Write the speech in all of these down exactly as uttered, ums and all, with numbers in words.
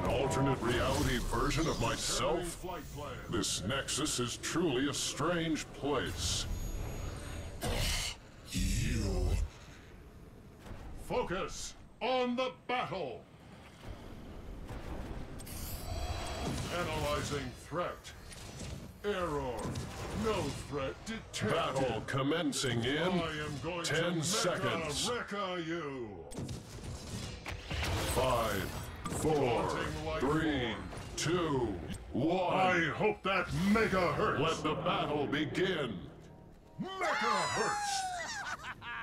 An alternate reality version of myself? This Nexus is truly a strange place. You. Focus on the battle! Analyzing threat. Error. No threat detected. Battle commencing in I am going ten to seconds. Mecha you. Five, four, three, two, one. I hope that mega hurts. Let the battle begin. Mega hurts.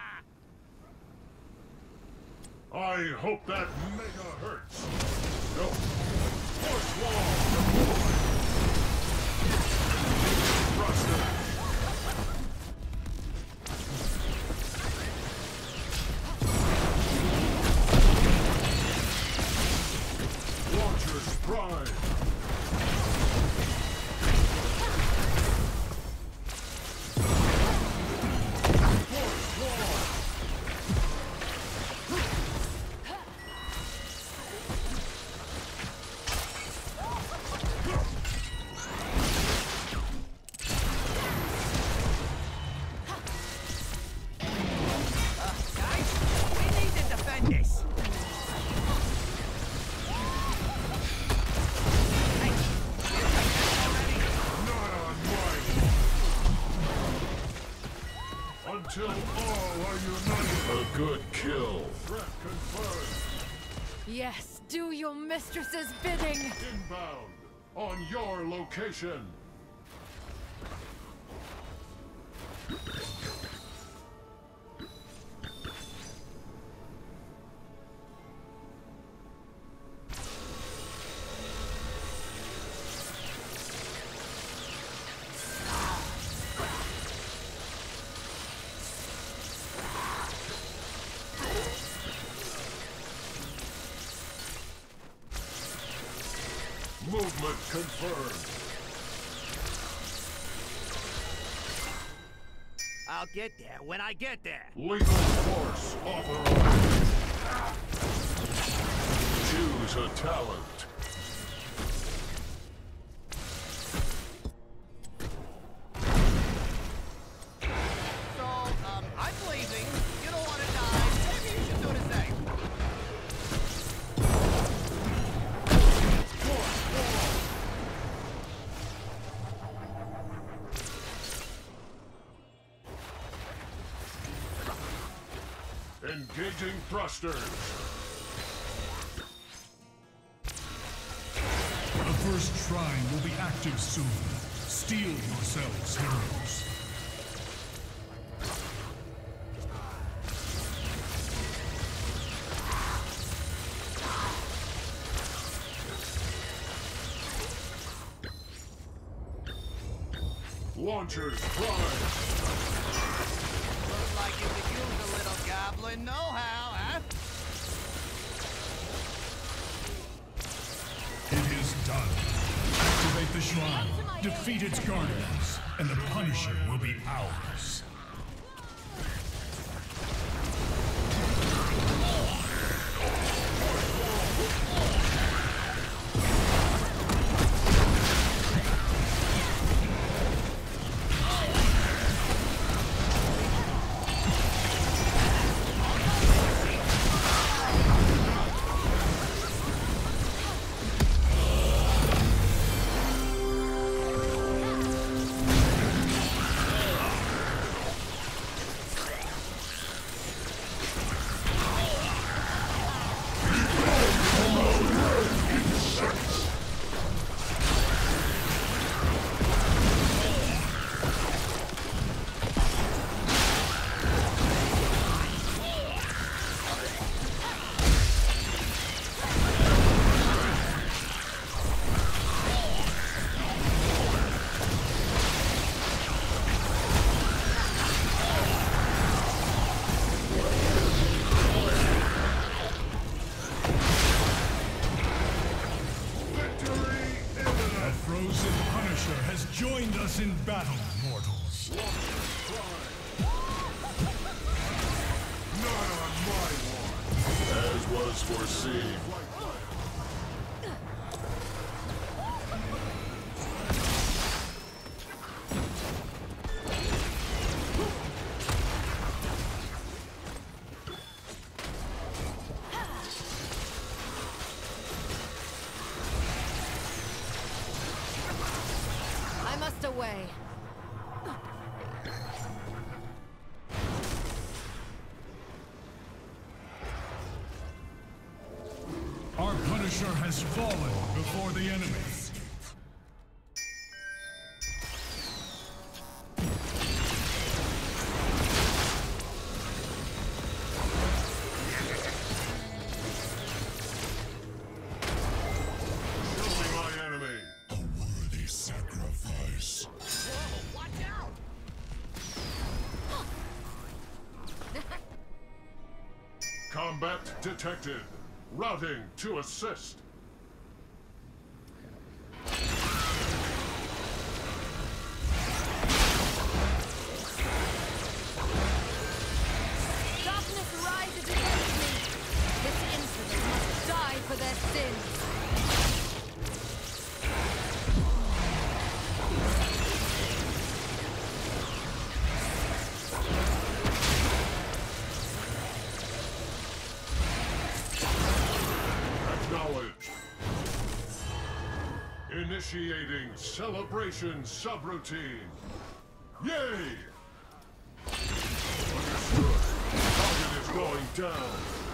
I hope that mega hurts. Go. Force wall. Thruster. Launcher's prime. Force wall. Until all are united. A good kill. Threat confirmed. Yes, do your mistress's bidding. Inbound on your location. Movement confirmed. I'll get there when I get there. Lethal force authorized. Choose a talent. So, um, I'm leaving. You don't want to die. Maybe you should do the same. Engaging thrusters. The first shrine will be active soon. Steel yourselves, heroes. Launchers prime. Looks like you could use a little goblin know-how, huh? It is done. Activate the shrine, defeat its guardians, and the Punisher will be ours. Joined us in battle, mortals. Not on my watch. As was foreseen. way. Our Punisher has fallen before the enemy. Combat detected. Routing to assist. Darkness rises against me. This insolent must die for their sins. Initiating celebration subroutine. Yay! Understood. Target is going down.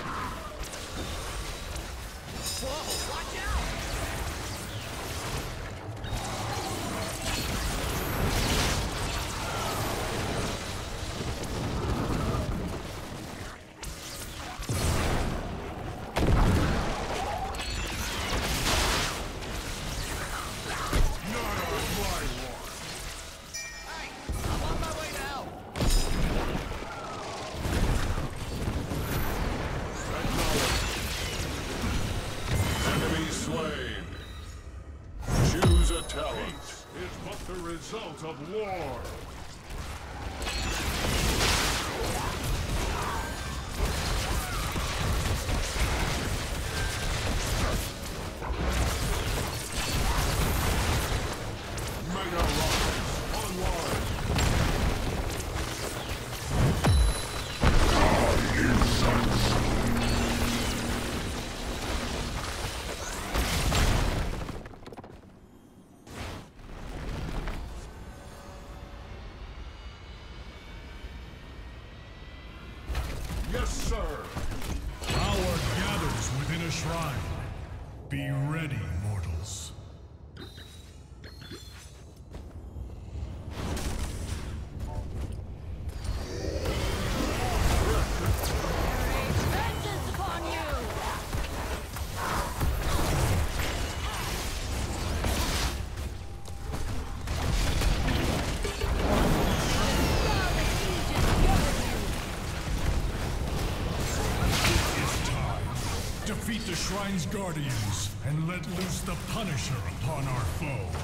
Whoa, watch out! The result of war. Mega rockets online. Yes, sir. Power gathers within a shrine. Be ready, mortals. Vengeance upon you! Defeat the Shrine's Guardians, and let loose the Punisher upon our foe.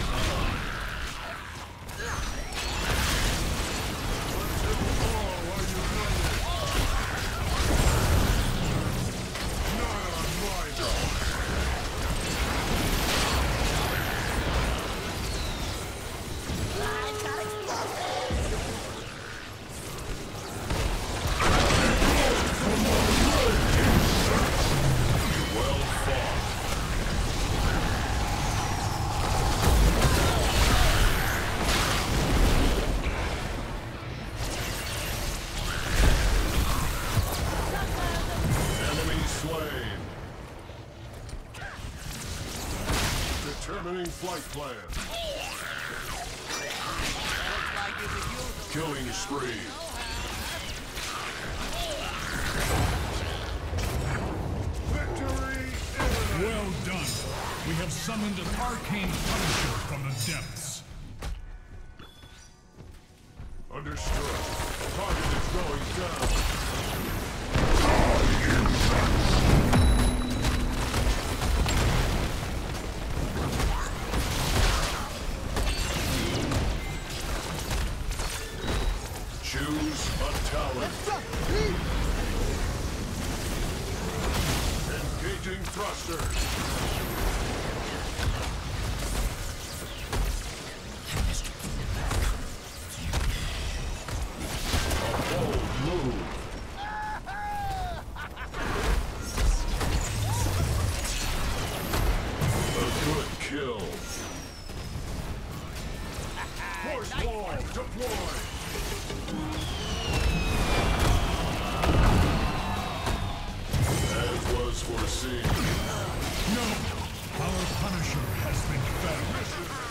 Determining flight plan. Killing spree. Victory imminent. Well done. We have summoned an arcane Punisher from the depths. Understood. Target is going down. Choose a talent. Engaging thrusters. A bold move. A good kill. deployed. As was foreseen. No! Our Punisher has been found.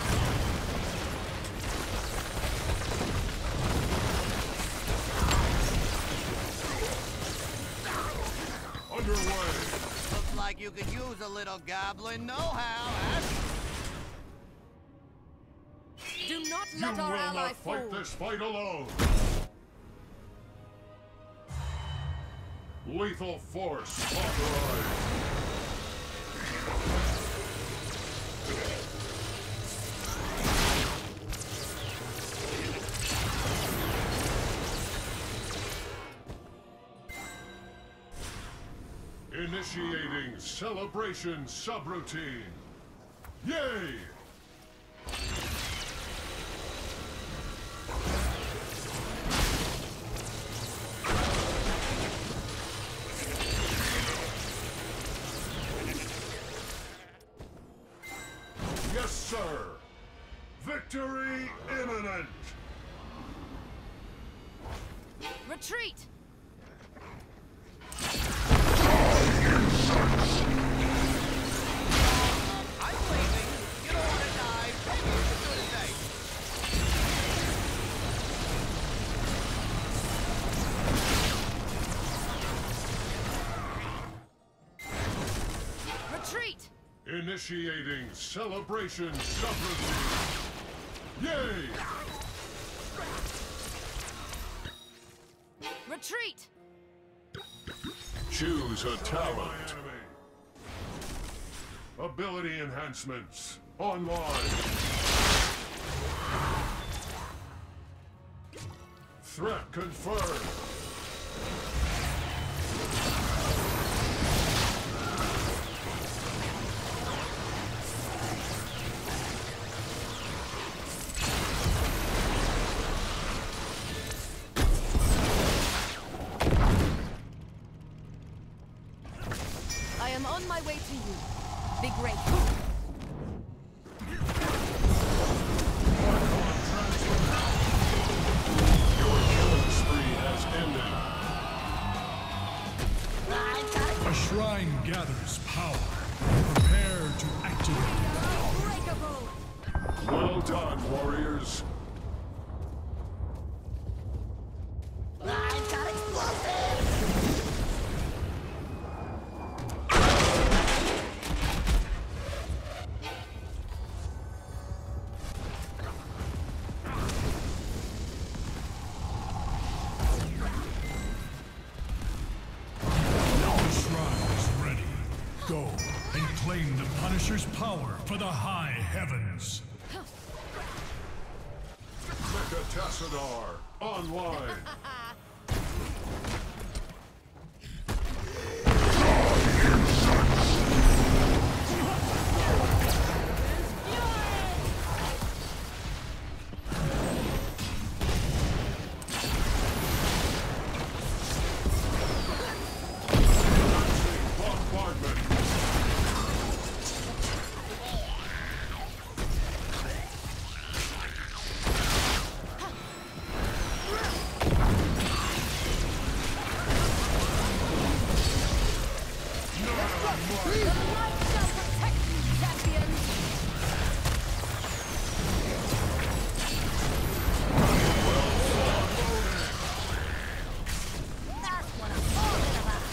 Underway. Looks like you could use a little goblin know-how, Ash. Do not You let will our ally not fight fall. this fight alone. Lethal force authorized. Initiating celebration subroutine. Yay! Yes, sir. Victory imminent. Retreat! I'm leaving. You don't want to die. Maybe you should do the same. Retreat! Initiating celebration subroutine. Yay! Retreat! Choose a talent. Ability enhancements online. Threat confirmed. I am on my way to you. Be grateful. Your killing spree has ended. A shrine gathers power. Prepare to activate. Unbreakable! Well done, warriors. I've got explosives! The shrine is ready. Go and claim the Punisher's power for the high heavens. Mechatassadar online. Bombardment. The light shall protect you, champions! That's what I'm talking about!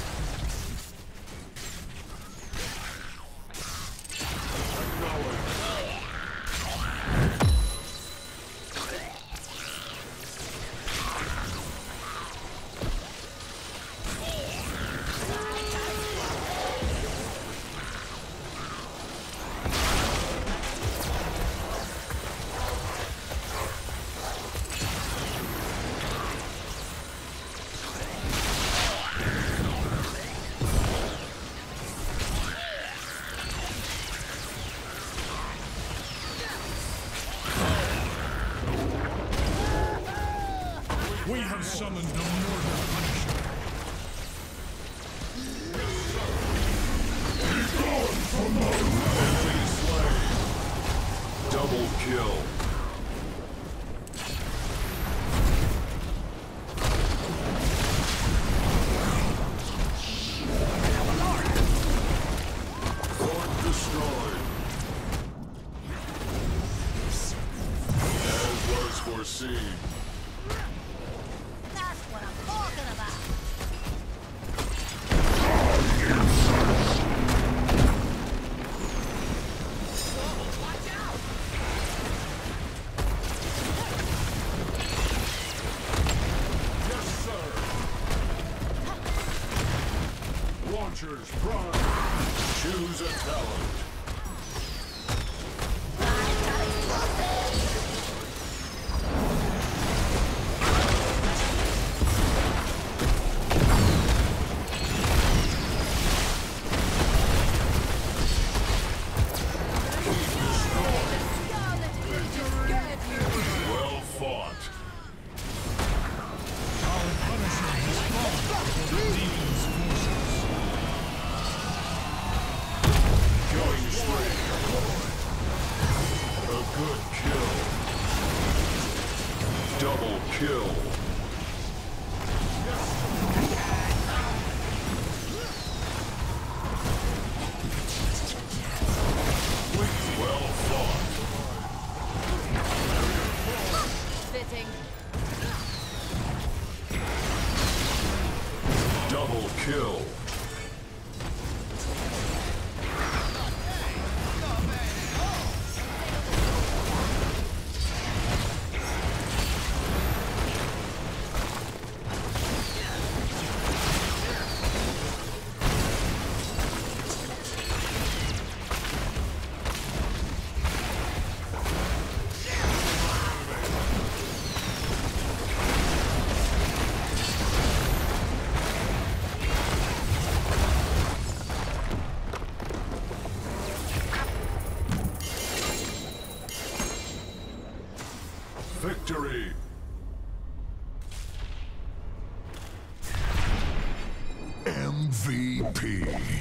We have summoned the Mortal Punisher. Enemy slain. Double kill. destroyed. As was foreseen. That's what I'm talking about. Launchers prime. Choose a talent. Well fought. Our Punisher has fallen before the demon's forces. Killing spree. A good kill. Double kill. Well fought. Fitting. Double kill. Victory! M V P.